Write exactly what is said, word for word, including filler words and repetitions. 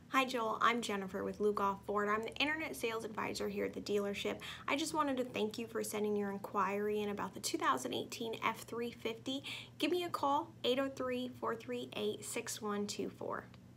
Hi Joel, I'm Jennifer with Lugoff Ford. I'm the Internet Sales Advisor here at the dealership. I just wanted to thank you for sending your inquiry in about the two thousand eighteen F three fifty. Give me a call, eight oh three, four three eight, six one two four.